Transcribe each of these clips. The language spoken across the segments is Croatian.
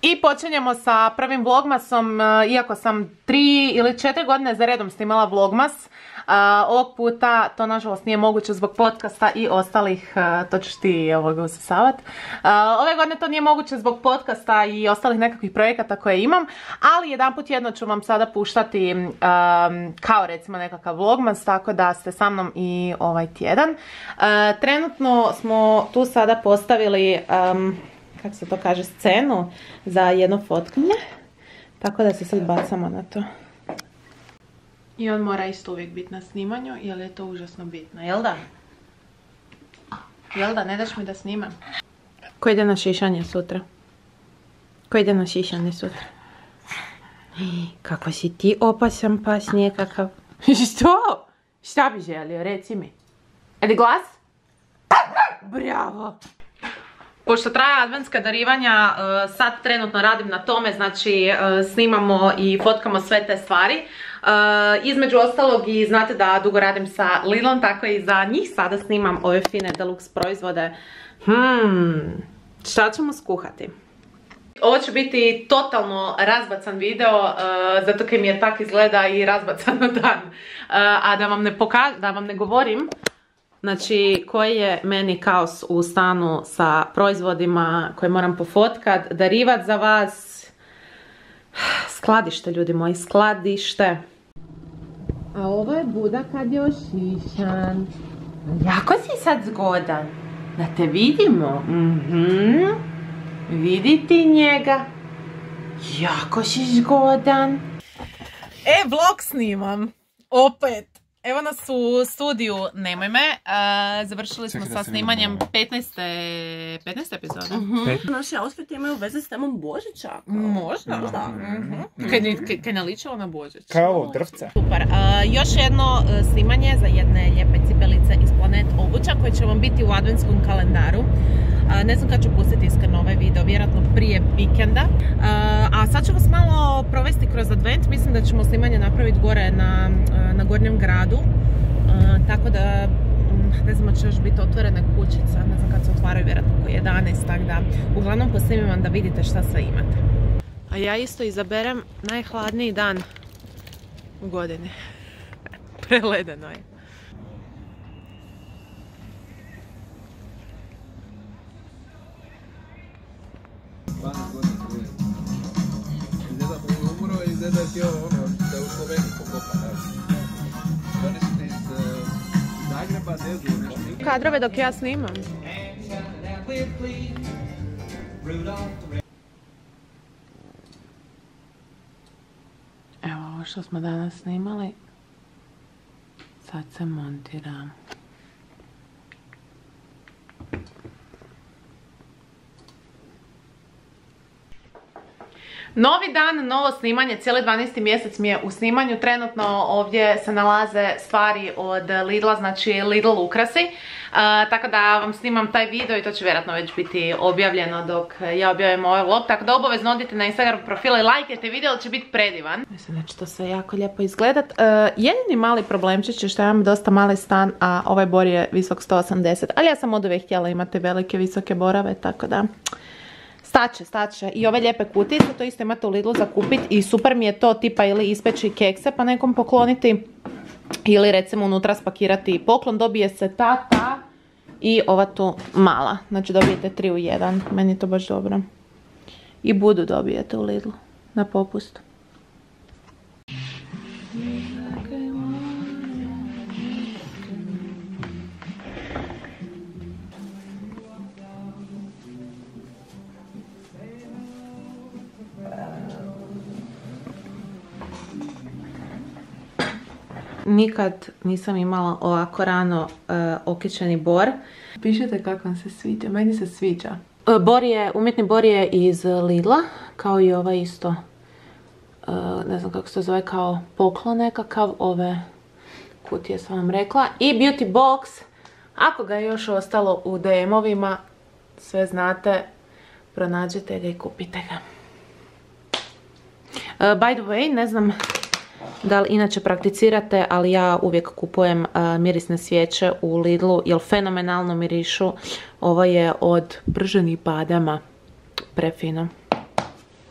I počinjemo sa prvim vlogmasom, iako sam 3 ili 4 godine za redom snimala vlogmas. Ovog puta to nažalost nije moguće zbog podcasta i ostalih, to ćeš ti usisavat. Ove godine to nije moguće zbog podcasta i ostalih nekakvih projekata koje imam, ali jedanput jedno ću vam sada puštati kao recimo nekakav vlogmas, tako da ste sa mnom i ovaj tjedan. Trenutno smo tu sada postavili, kako se to kaže, scenu za jedno fotkanje, tako da se sad bacamo na to. I on mora isto uvijek biti na snimanju, jer je to užasno bitno, jel da? Jel da, ne daš mi da snimam? Ko ide na šišanje sutra? Ko ide na šišanje sutra? Kako si ti opasan pas nekakav? Što? Šta bi želio, reci mi? Edi glas? Bravo! Pošto traje adventska darivanja, sad trenutno radim na tome, znači snimamo i fotkamo sve te stvari. Između ostalog i znate da dugo radim sa Lidlom, tako i za njih sada snimam ove fine deluxe proizvode. Šta ćemo skuhati? Ovo će biti totalno razbacan video, zato kaj mi je tak izgleda i razbacano dan. A da vam ne govorim, znači koji je meni kaos u stanu sa proizvodima koje moram pofotkat, darivat za vas. Skladište, ljudi moji, skladište. A ovo je Buda kad je ošišan. Jako si sad zgodan. Da te vidimo. Vidi ti njega. Jako si zgodan. Vlog snimam. Opet. Evo nas u studiju Nemoj me. Završili smo sa snimanjem 15. epizode. Naši outfiti imaju veze s temom Božića. Možda. Kaj naličilo na Božić. Kao ovo drvce. Super. Još jedno snimanje za jedne lijepe cipelice iz Planet obuća koje će vam biti u adventskom kalendaru. Ne znam kad ću pustiti iskreno ovaj video, vjerojatno prije vikenda. A sad ću vas malo provesti kroz advent. Mislim da ćemo snimanje napraviti gore na Gornjem gradu. Tako da, ne znam, će još biti otvorene kućica. Ne znam kad se otvaraju, vjerojatno oko 11. Tako da, uglavnom posnimim vam da vidite šta sve imate. A ja isto izaberem najhladniji dan u godini. Preledeno je. Izgleda ti ovo da u Sloveniji pokopa. Oni su iz Zagreba, ne znam. Kadrove dok ja snimam. Evo ovo što smo danas snimali. Sad se montiram. Novi dan, novo snimanje, cijeli 12. mjesec mi je u snimanju. Trenutno ovdje se nalaze stvari od Lidla, znači Lidl ukrasi. Tako da vam snimam taj video i to će vjerojatno već biti objavljeno dok ja objavim ovaj vlog. Tako da obavezno odite na Instagram profila i lajkajte video, jer će biti predivan. Mislim da će to sve jako lijepo izgledat. Jedini mali problemčić je što ja imam dosta mali stan, a ovaj bor je visok 180. Ali ja sam od uvijek htjela imati velike, visoke borave, tako da... Staće. I ove lijepe kutice, to isto imate u Lidlu za kupit i super mi je to tipa ili ispeći kekse pa nekom pokloniti ili recimo unutra spakirati poklon. Dobije se ta i ova tu mala. Znači dobijete 3 u 1. Meni je to baš dobro. I Budu dobijete u Lidlu na popustu. Nikad nisam imala ovako rano okićeni bor. Pišite kako vam se sviđa, meni se sviđa. Umjetni bor je iz Lidla, kao i ovaj isto, ne znam kako se zove, kao poklon nekakav, ove kutije sam vam rekla. I beauty box, ako ga je još ostalo u DM-ovima, sve znate, pronađite ga i kupite ga. By the way, ne znam da li inače prakticirate, ali ja uvijek kupujem mirisne svijeće u Lidlu jer fenomenalno mirišu. Ovo je od prženih badama. Prefino.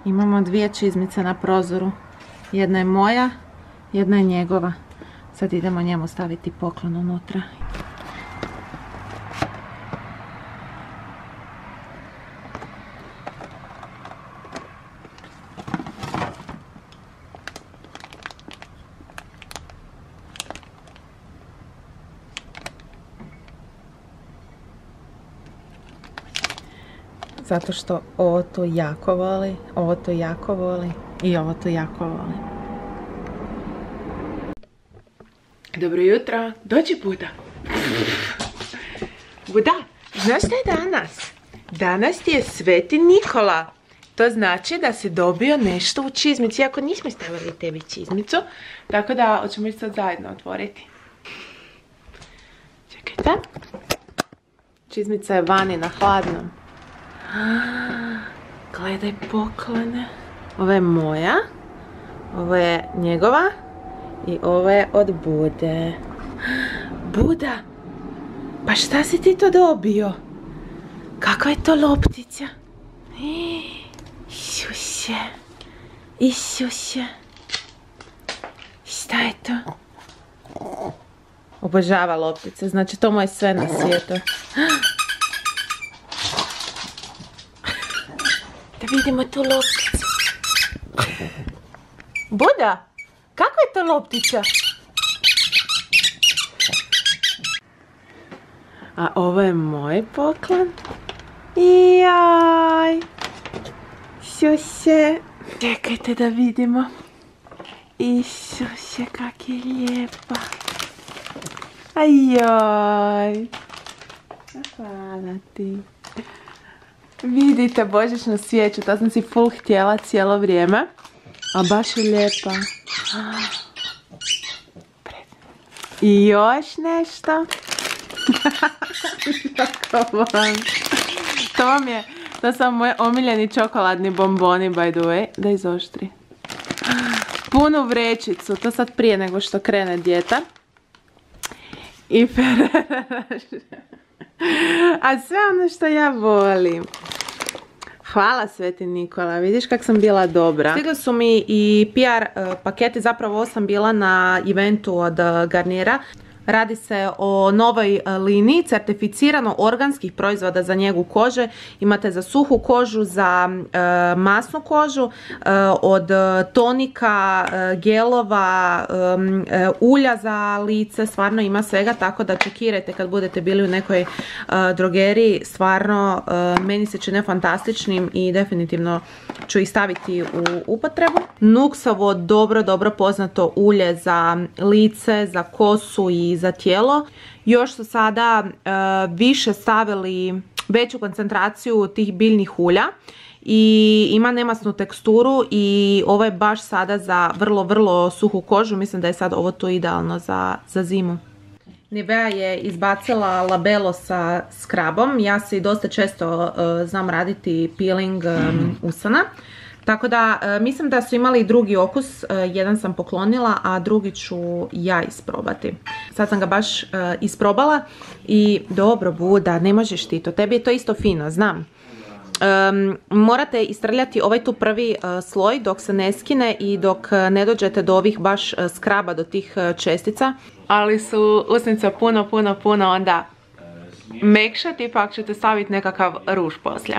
Imamo dvije čizmice na prozoru. Jedna je moja, jedna je njegova. Sad idemo njemu staviti poklon unutra. Zato što ovo to jako voli, ovo to jako voli i ovo to jako voli. Dobro jutro, dođi Buda. Buda, znaš šta je danas? Danas ti je Sveti Nikola. To znači da si dobio nešto u čizmici, iako nismo stavili tebi čizmicu. Tako da, hoćemo ići sad zajedno otvoriti. Čekajte. Čizmica je vani na hladnom. Gledaj poklone. Ova je moja, ovo je njegova i ovo je od Bude. Buda, pa šta si ti to dobio? Kakva je to loptica? Isuse, Isuse. Šta je to? Obožava loptice, znači to mu je sve na svijetu. Da vidimo tu lopticu. Buda, kakva je to loptica? A ovo je moj poklon. Jaj. Isuse. Čekajte da vidimo. Isuse, kak je lijepa. Ajoj. Hvala ti. Vidite božićnu svijeću, to sam si full htjela cijelo vrijeme. A baš je lijepa. I još nešto. To su moje omiljeni čokoladni bomboni, by the way. Da izoštri. Punu vrećicu, to sad prije nego što krene dijeta. I a sve ono što ja volim. Hvala Sveti Nikola, vidiš kak sam bila dobra. Stigli su mi i PR paketi, zapravo ovo sam bila na eventu od Garniera. Radi se o novoj liniji certificirano organskih proizvoda za njegu kože. Imate za suhu kožu, za masnu kožu, od tonika, gelova, ulja za lice, stvarno ima svega, tako da čekirajte kad budete bili u nekoj drogeriji, stvarno meni se čine fantastičnim i definitivno ću ih staviti u upotrebu. Nuxovo dobro poznato ulje za lice, za kosu i za tijelo. Još su sada više stavili veću koncentraciju tih biljnih ulja i ima nemasnu teksturu i ovo je baš sada za vrlo suhu kožu. Mislim da je sad ovo tu idealno za zimu. Nivea je izbacila labelo sa skrabom. Ja si dosta često znam raditi peeling usana. Tako da mislim da su imali drugi okus, jedan sam poklonila, a drugi ću ja isprobati. Sad sam ga baš isprobala i dobro Buda, ne možeš ti to, tebi je to isto fino, znam. Morate istrljati ovaj tu prvi sloj dok se ne skine i dok ne dođete do ovih baš skraba, do tih čestica. Ali su usnice puno onda mekšati, pa ćete staviti nekakav ruž poslije.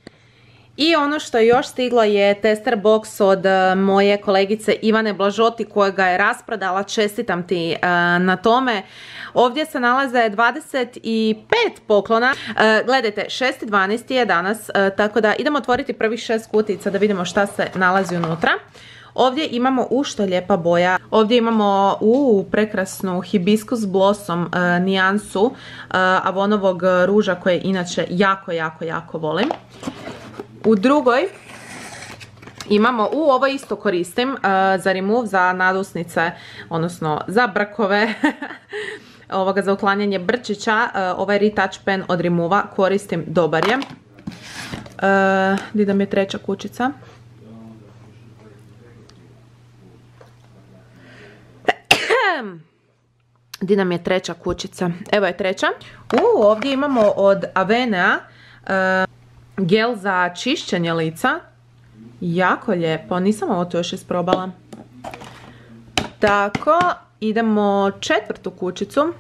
I ono što je još stiglo je tester box od moje kolegice Ivane Blažoti koja ga je rasprodala, čestitam ti na tome. Ovdje se nalaze 25 poklona. Gledajte, 6.12. je danas, tako da idemo otvoriti prvih 6 kutica da vidimo šta se nalazi unutra. Ovdje imamo što je lijepa boja. Ovdje imamo prekrasnu hibiscus blossom nijansu avonovog ruža koje inače jako volim. U drugoj imamo, ovo isto koristim za remove, za nadusnice, odnosno za brkove, ovoga za uklanjanje brčića, ovaj retouch pen od Remova koristim, dobar je. Gdje nam je treća kućica? Gdje nam je treća kućica? Evo je treća. Ovdje imamo od Avenea gel za čišćenje lica. Jako lijepo, nisam ovo tu još isprobala. Tako, idemo četvrtu kućicu.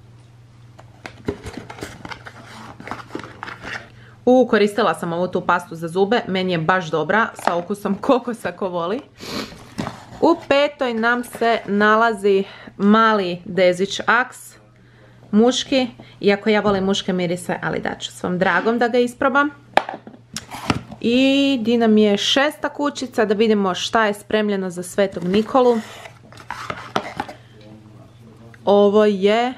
Koristila sam ovu tu pastu za zube, meni je baš dobra, sa ukusom kokosa ko voli. U petoj nam se nalazi mali Dezić Axe, muški, iako ja volim muške mirise, ali daću svom dragom da ga isprobam. I di nam je šesta kućica, da vidimo šta je spremljeno za Svetog Nikolu. Ovo je...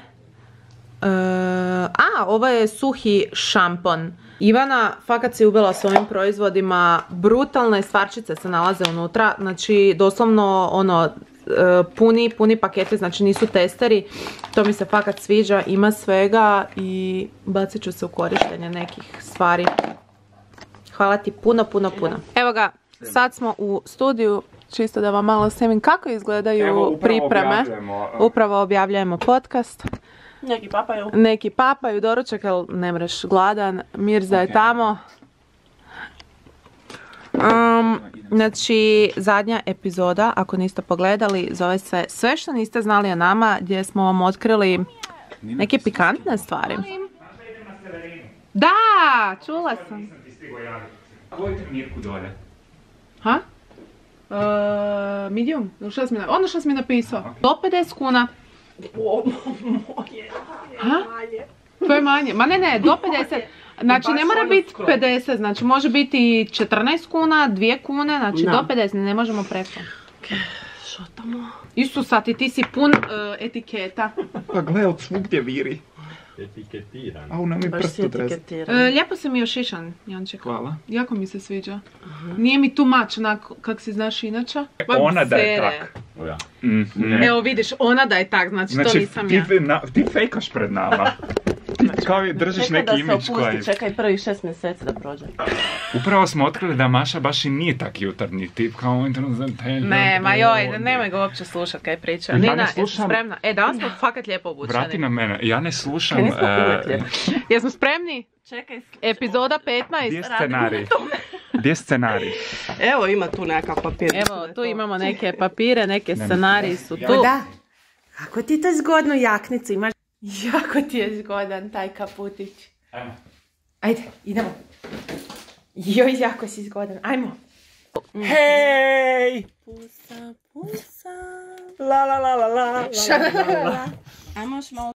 ovo je suhi šampon. Ivana fakat se ubila s ovim proizvodima, brutalne stvarčice se nalaze unutra, znači doslovno ono puni paketi, znači nisu testeri, to mi se fakat sviđa, ima svega i bacit ću se u korištenje nekih stvari. Hvala ti puno. Evo ga, sad smo u studiju, čisto da vam malo snimim kako izgledaju pripreme. Upravo objavljujemo podcast. Neki papaju doručak, ali ne mreš gladan. Mirza je tamo. Znači, zadnja epizoda, ako niste pogledali, zove se Sve što niste znali o nama, gdje smo vam otkrili neke pikantne stvari. Da, čula sam. Koju trenirku dolje? Ha? Medium? Ono što si mi napisao. Do 50 kuna. Ha? To je manje. Ma ne, do 50. Znači ne mora biti 50, znači može biti 14 kuna, 2 kune, znači do 50, ne možemo preko. Što tamo? Isusati, ti si pun etiketa. Pa gle, od svugdje viri. Etiketiran. Au, nam mi prstu tresa. Lijepo si mi ošišan, Janček. Hvala. Jako mi se sviđa. Nije mi too much, onako kak si znaš inače. Ona da je tak. Evo vidiš, ona da je tak, znači to nisam ja. Ti fejkaš pred nama. Ti kao držiš neki imidž koji... Čekaj prvi 6 mjeseci da prođe. Upravo smo otkrili da Maša baš i nije tak jutarnji tip kao internet. Ne, ma joj, nemoj ga uopće slušat kaj priča. Nina, jesi spremna? Danas smo fakat lijepo obučeni. Vrati na mene, ja ne slušam... Jesmo spremni? Čekaj. Epizoda 15. Gdje je scenarij? Evo ima tu nekakav papir. Evo, tu imamo neke papire, neke scenariji su tu. Da. Kako ti to zgodnu jaknicu imaš? Jako ti je zgodan taj kaputić. Ajde, idemo. Joj, jako si zgodan. Ajmo. Hej! Pusa. La la la la la. Ajmo još malo.